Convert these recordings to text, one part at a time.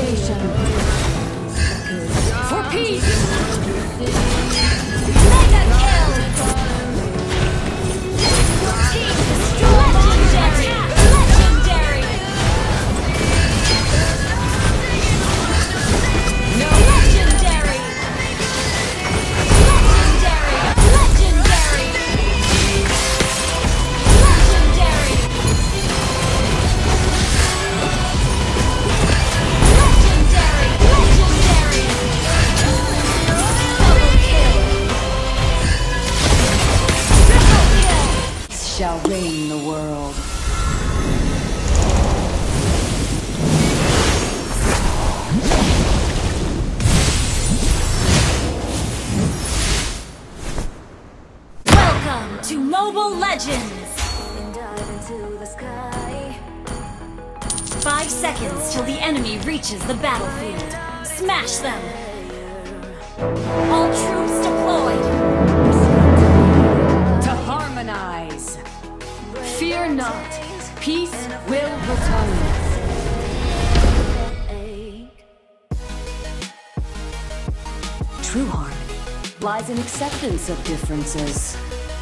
creation. For peace! Mega kill! Your team destroyed! Legendary! No! Legendary! Legendary! Legendary! Shall reign the world. Welcome to Mobile Legends! 5 seconds till the enemy reaches the battlefield. Smash them! All troops deployed! To harmonize! Fear not, peace will return. True harmony lies in acceptance of differences.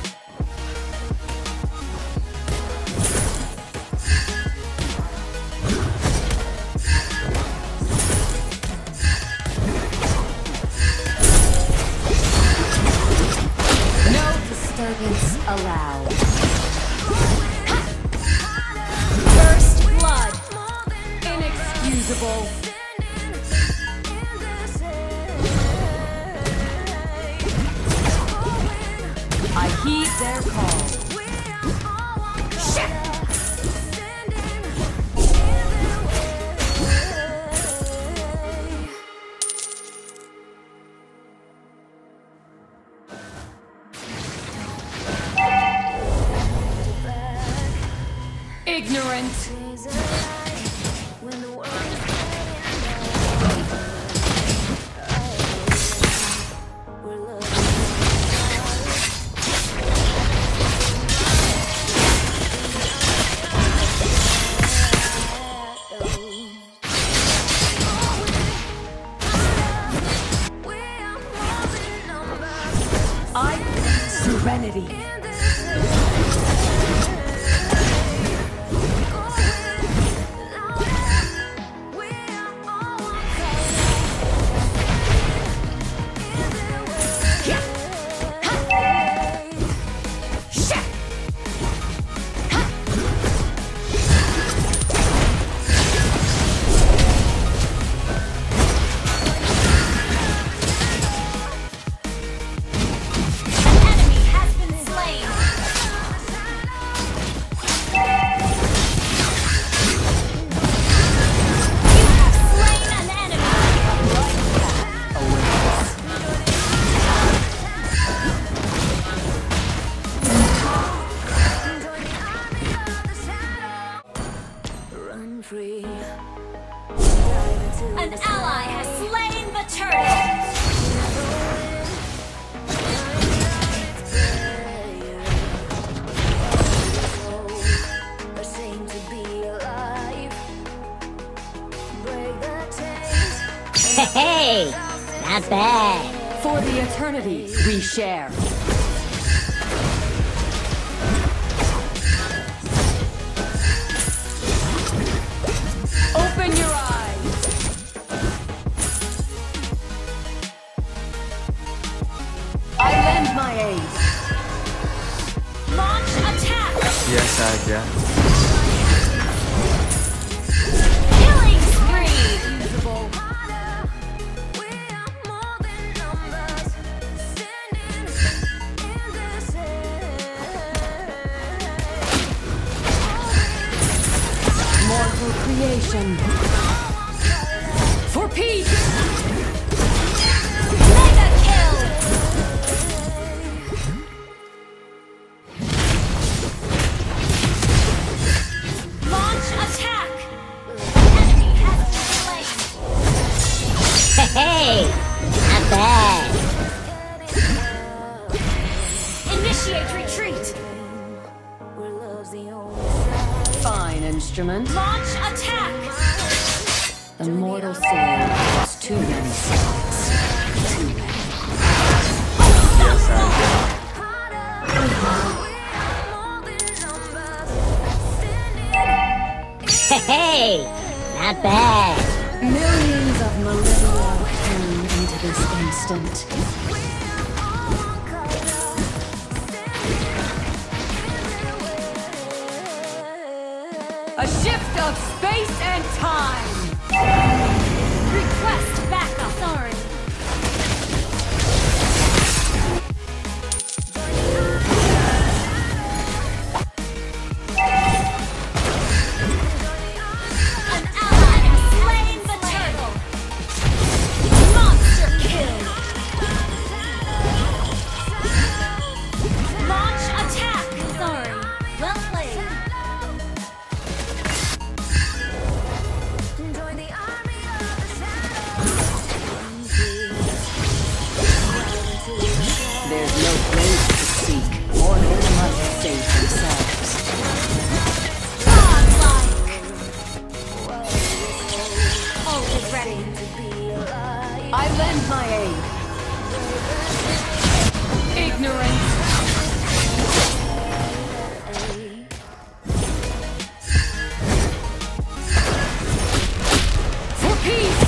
No disturbance allowed. First blood. Inexcusable. I heed their call. Shit! Ignorant. Serenity. An ally has slain the turret! Hey, not bad. For the eternity we share. Open your eyes. I lend my aid. Launch attack. Biasa aja. Killing spree. Mortal creation. For peace. Mega kill. Launch attack. Enemy has been slain. Hey, not bad. Initiate retreat. Fine instrument. Launch attack. The mortal soul has too many sides. Too many. Yes, I Hey, not bad. Millions of millennia came into this instant. A shift of space and time! Request backup. Sorry. An ally has slain the turtle. Monster kill. Launch attack. Sorry. Well played. There's no place to seek. Mortals must save themselves. Godlike. Ult is ready. I lend my aid. Ignorance. For peace!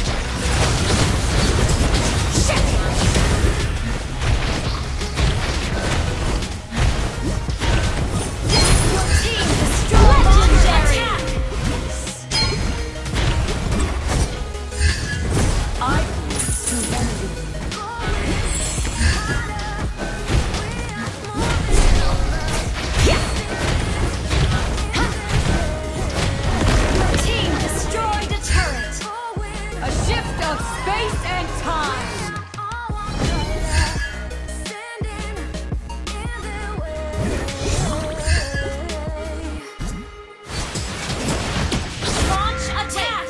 Your team destroyed legendary. I Your team destroyed a turret. a shift of space and time! Launch attack.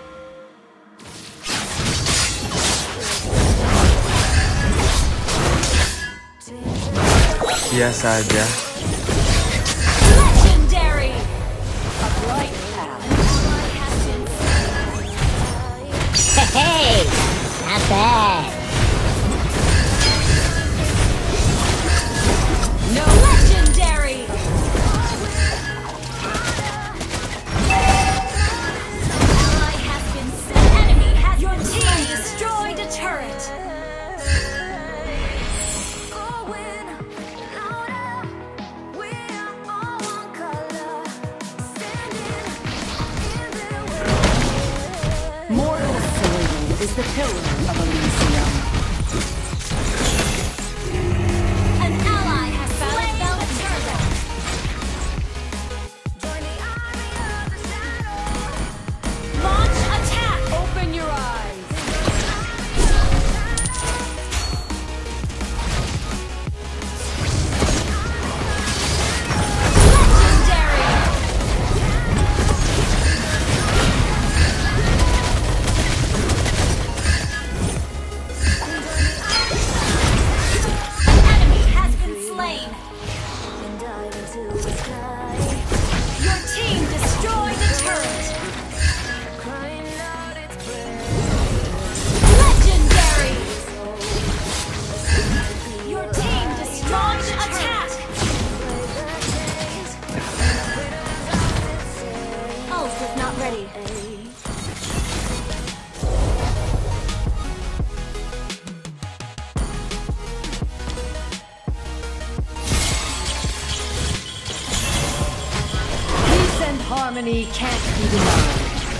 Yes, I do. Legendary. A bright path. Ally has been Hey, not bad. No legendary. Ally has been slain. Enemy has your team destroyed a turret. mortal soul is the pillar of Elysium. An ally has slain the turtle. Launch attack. Open your eyes. Legendary. An enemy has been slain. Your team destroyed a turret. Legendary. Your team destroyed attack. Ult was not ready. Peace and harmony can't be denied.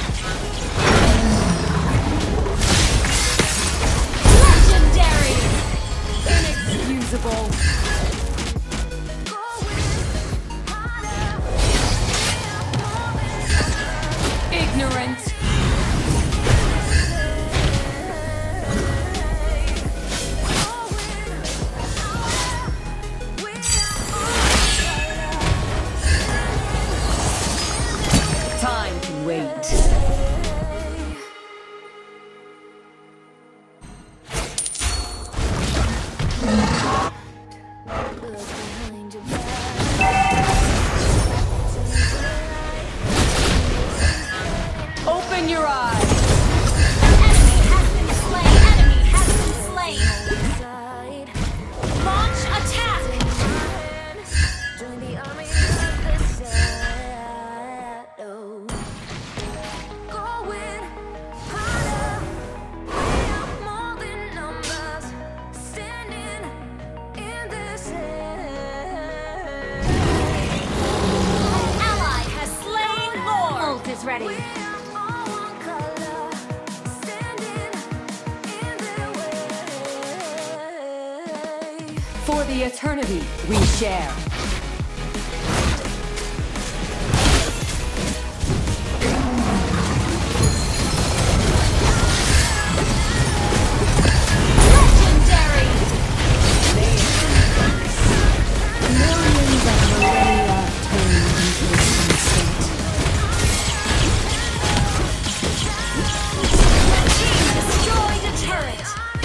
Legendary. Inexcusable. Ignorant. Time can wait. Enemy has been slain. Enemy has been slain. Launch attack. Join the army of the shadows. Going harder. We are more than numbers. Standing in this air. An ally has slain Lord. Ult is ready. We are all one color. Standing in their way. For the eternity we share. Legendary. Millions of millennia turn into sunset. Team destroyed a turret.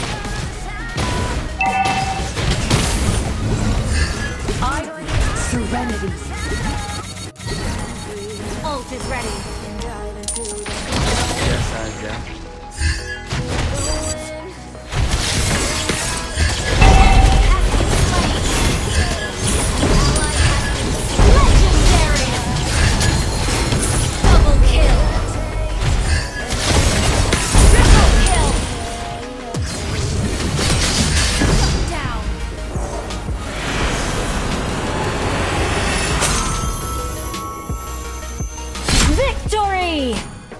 Serenity. Ult is ready. Biasa aja. Legendary. Double kill. Triple kill. Shut down. Victory!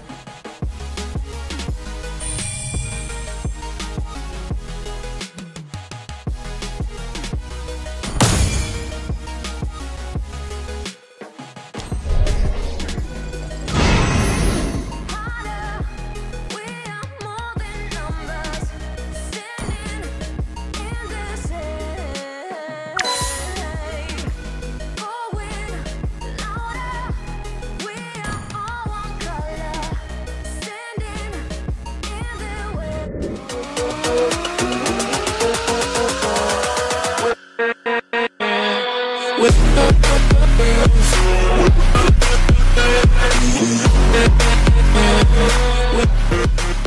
We are more than numbers. Standing in this air. Going louder. We are all one color. Standing in their way.